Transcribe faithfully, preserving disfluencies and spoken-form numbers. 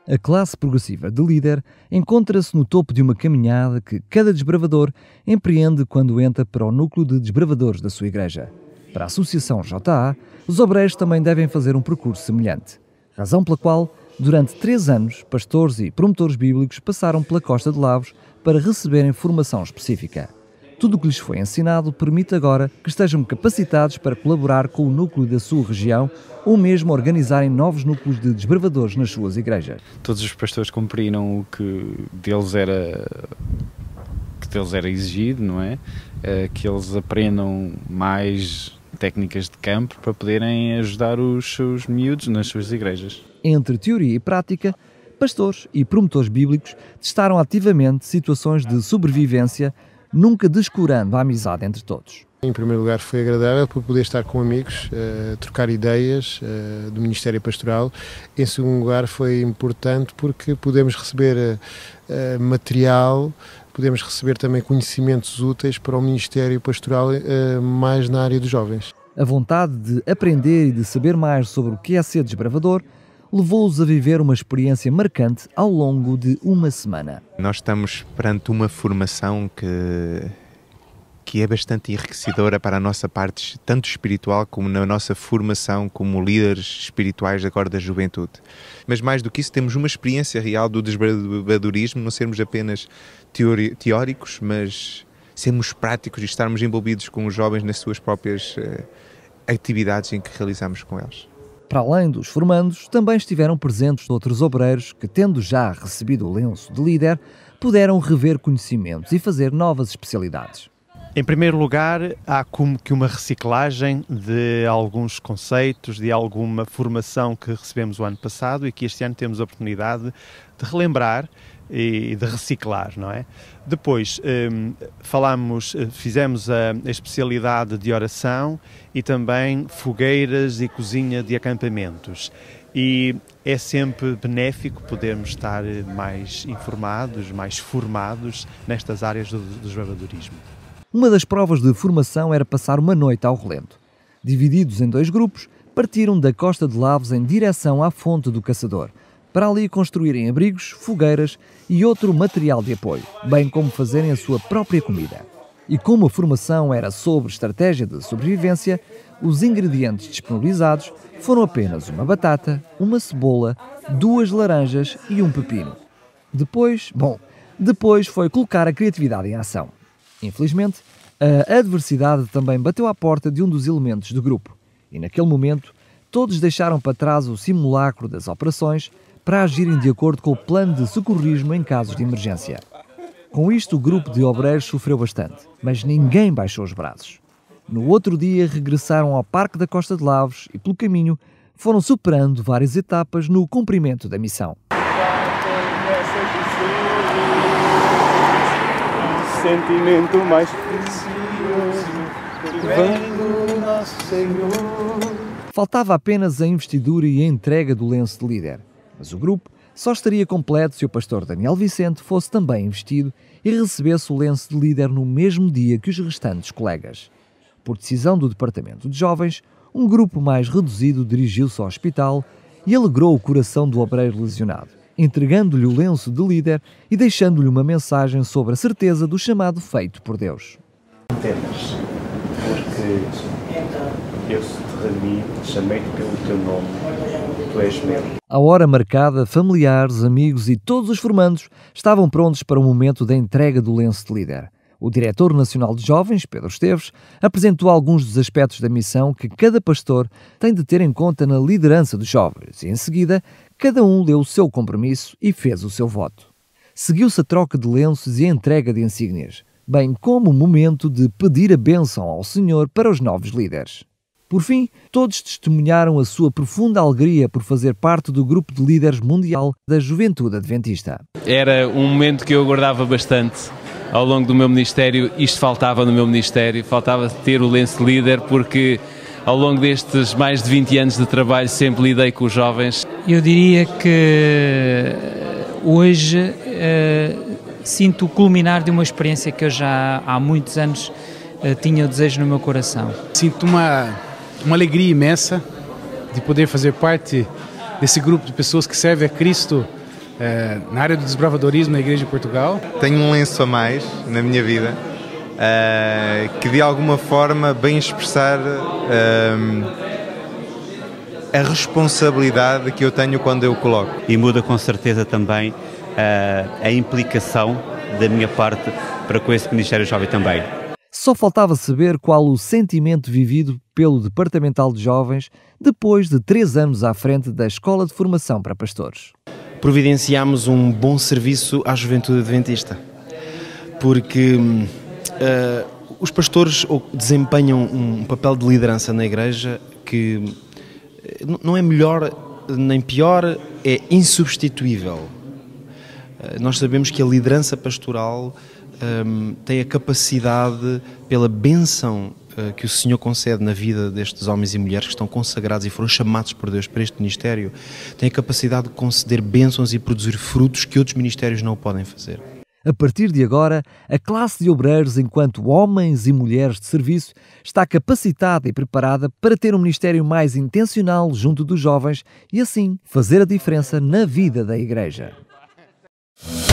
A classe progressiva de líder encontra-se no topo de uma caminhada que cada desbravador empreende quando entra para o núcleo de desbravadores da sua igreja. Para a Associação J A, os obreiros também devem fazer um percurso semelhante, razão pela qual, durante três anos, pastores e promotores bíblicos passaram pela Costa de Lavos para receberem formação específica. Tudo o que lhes foi ensinado permite agora que estejam capacitados para colaborar com o núcleo da sua região ou mesmo organizarem novos núcleos de desbravadores nas suas igrejas. Todos os pastores cumpriram o que deles era, que deles era exigido, não é? Que eles aprendam mais técnicas de campo para poderem ajudar os seus miúdos nas suas igrejas. Entre teoria e prática, pastores e promotores bíblicos testaram ativamente situações de sobrevivência, nunca descurando a amizade entre todos. Em primeiro lugar foi agradável por poder estar com amigos, uh, trocar ideias uh, do Ministério Pastoral. Em segundo lugar foi importante porque podemos receber uh, material, podemos receber também conhecimentos úteis para o Ministério Pastoral uh, mais na área dos jovens. A vontade de aprender e de saber mais sobre o que é ser desbravador levou-os a viver uma experiência marcante ao longo de uma semana. Nós estamos perante uma formação que, que é bastante enriquecedora para a nossa parte, tanto espiritual como na nossa formação como líderes espirituais agora da juventude. Mas mais do que isso, temos uma experiência real do desbravadorismo, não sermos apenas teori- teóricos, mas sermos práticos e estarmos envolvidos com os jovens nas suas próprias uh, atividades em que realizamos com eles. Para além dos formandos, também estiveram presentes outros obreiros que, tendo já recebido o lenço de líder, puderam rever conhecimentos e fazer novas especialidades. Em primeiro lugar, há como que uma reciclagem de alguns conceitos, de alguma formação que recebemos o ano passado e que este ano temos a oportunidade de relembrar e de reciclar, não é? Depois um, falamos, fizemos a, a especialidade de oração e também fogueiras e cozinha de acampamentos. E é sempre benéfico podermos estar mais informados, mais formados nestas áreas do, do desbravadorismo. Uma das provas de formação era passar uma noite ao relento. Divididos em dois grupos, partiram da Costa de Lavos em direção à Fonte do Caçador, para ali construírem abrigos, fogueiras e outro material de apoio, bem como fazerem a sua própria comida. E como a formação era sobre estratégia de sobrevivência, os ingredientes disponibilizados foram apenas uma batata, uma cebola, duas laranjas e um pepino. Depois, bom, depois foi colocar a criatividade em ação. Infelizmente, a adversidade também bateu à porta de um dos elementos do grupo, e naquele momento todos deixaram para trás o simulacro das operações para agirem de acordo com o plano de socorrismo em casos de emergência. Com isto, o grupo de obreiros sofreu bastante, mas ninguém baixou os braços. No outro dia, regressaram ao Parque da Costa de Lavos e, pelo caminho, foram superando várias etapas no cumprimento da missão. Sentimento mais precioso que vem do nosso Senhor. Faltava apenas a investidura e a entrega do lenço de líder. Mas o grupo só estaria completo se o pastor Daniel Vicente fosse também investido e recebesse o lenço de líder no mesmo dia que os restantes colegas. Por decisão do Departamento de Jovens, um grupo mais reduzido dirigiu-se ao hospital e alegrou o coração do obreiro lesionado, entregando-lhe o lenço de líder e deixando-lhe uma mensagem sobre a certeza do chamado feito por Deus. Temas, porque eu te remi, chamei-te pelo teu nome, tu és meu. À hora marcada, familiares, amigos e todos os formandos estavam prontos para o momento da entrega do lenço de líder. O diretor nacional de jovens, Pedro Esteves, apresentou alguns dos aspectos da missão que cada pastor tem de ter em conta na liderança dos jovens e, em seguida, cada um leu o seu compromisso e fez o seu voto. Seguiu-se a troca de lenços e a entrega de insígnias, bem como o momento de pedir a bênção ao Senhor para os novos líderes. Por fim, todos testemunharam a sua profunda alegria por fazer parte do grupo de líderes mundial da Juventude Adventista. Era um momento que eu aguardava bastante ao longo do meu ministério. Isto faltava no meu ministério, faltava ter o lenço de líder, porque ao longo destes mais de vinte anos de trabalho sempre lidei com os jovens. Eu diria que hoje uh, sinto o culminar de uma experiência que eu já há muitos anos uh, tinha o desejo no meu coração. Sinto uma, uma alegria imensa de poder fazer parte desse grupo de pessoas que serve a Cristo é, na área do desbravadorismo na Igreja de Portugal. Tenho um lenço a mais na minha vida, uh, que de alguma forma bem expressar uh, a responsabilidade que eu tenho quando eu o coloco. E muda com certeza também uh, a implicação da minha parte para com esse Ministério Jovem também. Só faltava saber qual o sentimento vivido pelo Departamental de Jovens depois de três anos à frente da Escola de Formação para Pastores. Providenciámos um bom serviço à juventude adventista, porque uh, os pastores desempenham um papel de liderança na igreja que não é melhor nem pior, é insubstituível. Uh, nós sabemos que a liderança pastoral um, tem a capacidade, pela bênção uh, que o Senhor concede na vida destes homens e mulheres que estão consagrados e foram chamados por Deus para este ministério, tem a capacidade de conceder bênçãos e produzir frutos que outros ministérios não podem fazer. A partir de agora, a classe de obreiros, enquanto homens e mulheres de serviço, está capacitada e preparada para ter um ministério mais intencional junto dos jovens e assim fazer a diferença na vida da Igreja.